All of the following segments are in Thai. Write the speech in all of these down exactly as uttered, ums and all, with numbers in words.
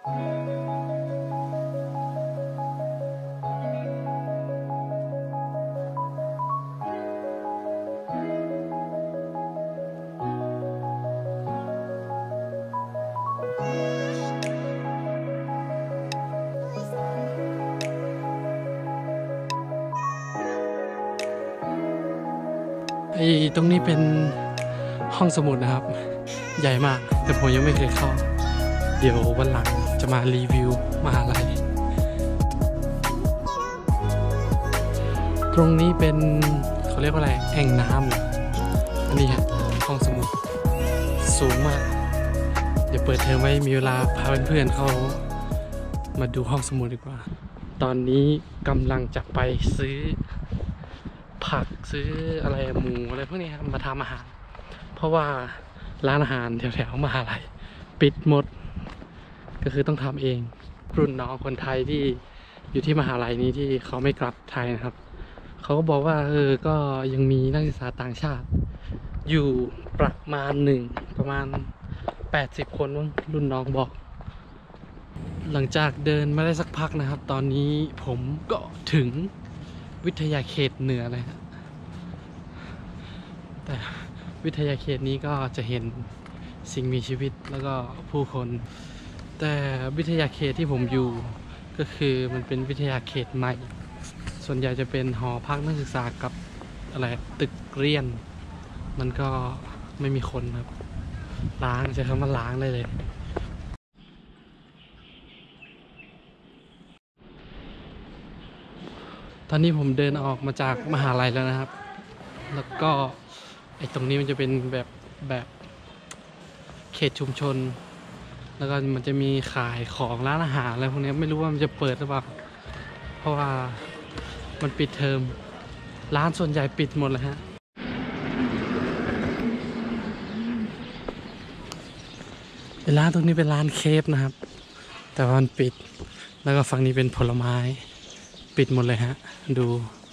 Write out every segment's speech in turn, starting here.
ไอ้ตรงนี้เป็นห้องสมุดนะครับใหญ่มากแต่ผมยังไม่เคยเข้าเดี๋ยววันหลังจะมารีวิวมหาลัยตรงนี้เป็นเขาเรียกว่าอะไรแอ่งน้ำอันนี้ฮะห้องสมุดสูงมากเดี๋ยวเปิดเทอมไว้มีเวลาพาเพื่อนๆเขามาดูห้องสมุดดีกว่าตอนนี้กำลังจะไปซื้อผักซื้ออะไรหมูอะไรพวกนี้ครับมาทำอาหารเพราะว่าร้านอาหารแถวๆมหาลัยปิดหมดก็คือต้องทำเองรุ่นน้องคนไทยที่อยู่ที่มหาลัยนี้ที่เขาไม่กลับไทยนะครับเขาก็บอกว่าเออก็ยังมีนักศึกษาต่างชาติอยู่ประมาณหนึ่งประมาณแปดสิบคนมั้งรุ่นน้องบอกหลังจากเดินมาได้สักพักนะครับตอนนี้ผมก็ถึงวิทยาเขตเหนือเลยครับแต่วิทยาเขตนี้ก็จะเห็นสิ่งมีชีวิตแล้วก็ผู้คนแต่วิทยาเขตที่ผมอยู่ก็คือมันเป็นวิทยาเขตใหม่ส่วนใหญ่จะเป็นหอพักนักศึกษากับอะไรตึกเรียนมันก็ไม่มีคนครับล้างใช้คำว่าล้างได้เลยตอนนี้ผมเดินออกมาจากมหาลัยแล้วนะครับแล้วก็ไอ้ตรงนี้มันจะเป็นแบบแบบเขตชุมชนแล้วก็มันจะมีขายของร้านอาหารอะไรพวกนี้ไม่รู้ว่ามันจะเปิดหรือเปล่าเพราะว่ามันปิดเทอมร้านส่วนใหญ่ปิดหมดเลยฮะเป็นร้านตรงนี้เป็นร้านเคฟนะครับแต่ว่ามันปิดแล้วก็ฝั่งนี้เป็นผลไม้ปิดหมดเลยฮะดู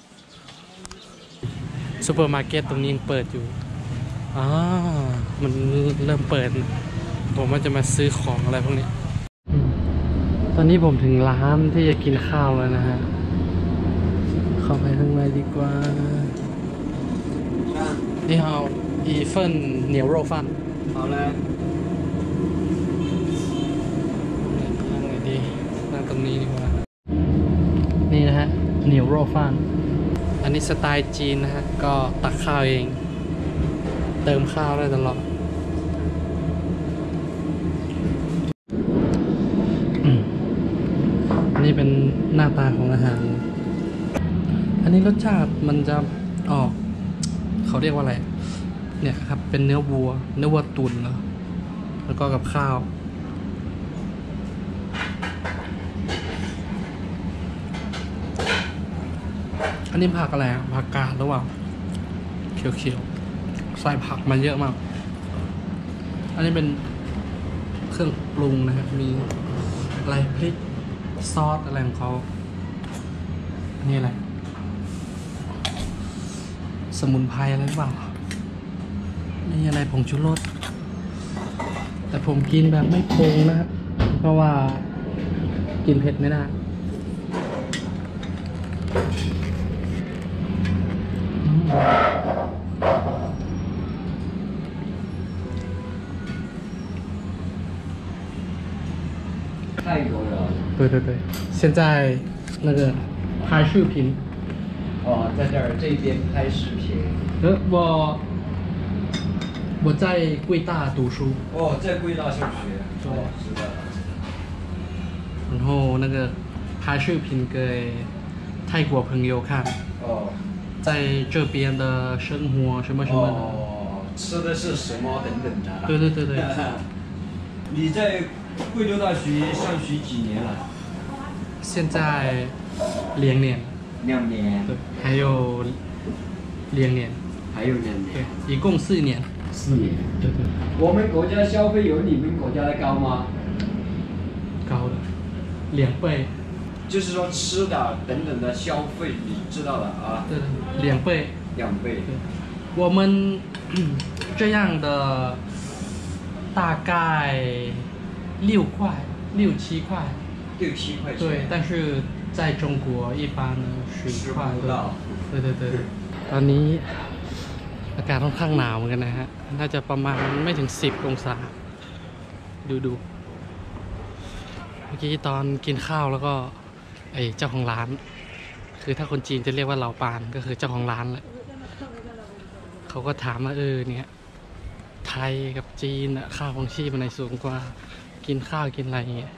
ซูเปอร์มาร์เก็ตตรงนี้ยังเปิดอยู่อ๋อมันเริ่มเปิดผมว่าจะมาซื้อของอะไรพวกนี้ตอนนี้ผมถึงร้านที่จะกินข้าวแล้วนะฮะเข้าไปข้างในดีกว่านี่เอาอีเฟินเหนียวโรฟันเอาเลยนั่งไหนดีนั่งตรงนี้ดีกว่านี่นะฮะเหนียวโรฟันอันนี้สไตล์จีนนะฮะก็ตักข้าวเองเติมข้าวได้ตลอดอันนี้เป็นหน้าตาของอาหารอันนี้รสชาติมันจะออกเขาเรียกว่าอะไรเนี่ยครับเป็นเนื้อวัวเนื้อวัวตุ๋นแล้วแล้วก็กับข้าวอันนี้ผักอะไรผักกาดหรือเปล่าเขียวๆใส่ผักมาเยอะมากอันนี้เป็นเครื่องปรุงนะครับมีอะไรพริกซอสอะไรของเขาอันนี้อะไรสมุนไพรอะไรหรือเปล่านี่อะไรผงชูรสแต่ผมกินแบบไม่ปรุงนะครับเพราะว่ากินเผ็ดไม่ได้泰国人。 对对对，现在那个拍视频。 哦，在这儿这边拍视频。 呃，我我在贵大读书。 哦，在贵大上学。哦，是的。 然后那个拍视频给泰国朋友看。 哦。 在这边的生活什么什么的。 哦，吃的是什么等等的。 对对对对。 你在贵州大学上学几年了？ 现在两年。 两年。 对，还有两年。 还有两年。 对，一共四年。 四年。 对对。 我们国家消费有你们国家的高吗？ 高的，两倍。 就是说吃的等等的消费，你知道了啊？ 对，两倍。 两倍。 对，我们这样的大概六块六七块， 六七块钱。 对，但是在中国一般呢十块不到。 对对对ตอนนี้อากาศค่อนข้างหนาวเหมือนกันนะฮะน่าจะประมาณไม่ถึงสิบองศาดูดูเมื่อกี้ตอนกินข้าวแล้วก็ไอเจ้าของร้านคือถ้าคนจีนจะเรียกว่าเหล่าปานก็คือเจ้าของร้านแหละเขาก็ถามว่าเออเนี่ยไทยกับจีนอะค่าของชีพมันไหนสูงกว่ากินข้าวกินอะไรอย่างเงี้ย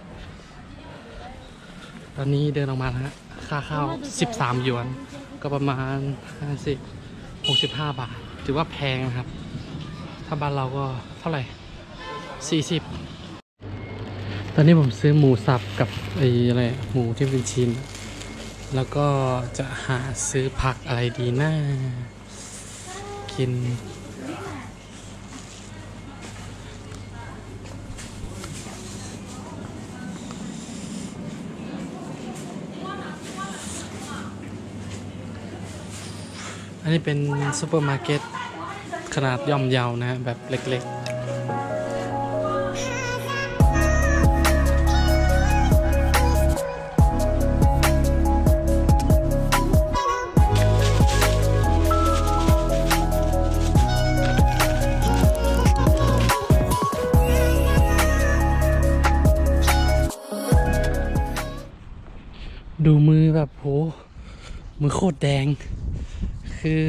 ตอนนี้เดินออกมาแล้วฮะค่าข้าวสิบสามหยวนก็ประมาณห้าสิบ หกสิบห้าบาทถือว่าแพงนะครับถ้าบ้านเราก็เท่าไหร่สี่สิบตอนนี้ผมซื้อหมูสับกับไอ้อะไรหมูที่เป็นชิ้นแล้วก็จะหาซื้อผักอะไรดีน่ากินอันนี้เป็นซูเปอร์มาร์เก็ตขนาดย่อมเยานะแบบเล็กๆดูมือแบบโหมือโคตรแดงคือ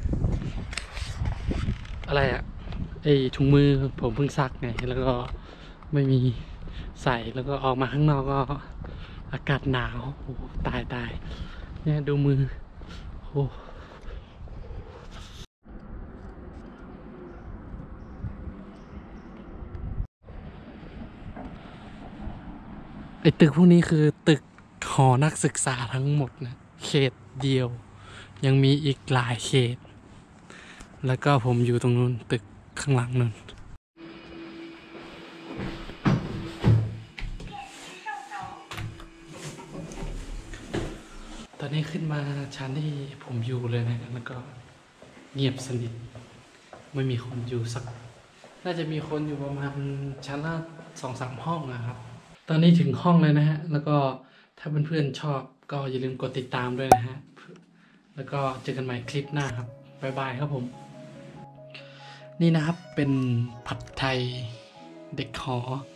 อะไรอะไอถุงมือผมเพิ่งซักไงแล้วก็ไม่มีใส่แล้วก็ออกมาข้างนอกก็อากาศหนาวโอ้ตายตายเนี่ยดูมือโอ้ไอตึกพวกนี้คือตึกหอนักศึกษาทั้งหมดนะเขตเดียวยังมีอีกหลายเขตแล้วก็ผมอยู่ตรงนู้นตึกข้างหลังนู้นตอนนี้ขึ้นมาชั้นที่ผมอยู่เลยนะแล้วก็เงียบสนิทไม่มีคนอยู่สักน่าจะมีคนอยู่ประมาณชั้นละสองสามห้องนะครับตอนนี้ถึงห้องเลยนะฮะแล้วก็ถ้าเพื่อนๆชอบก็อย่าลืมกดติดตามด้วยนะฮะแล้วก็เจอกันใหม่คลิปหน้าครับบ๊ายบายครับผมนี่นะครับเป็นผัดไทยเด็กหอ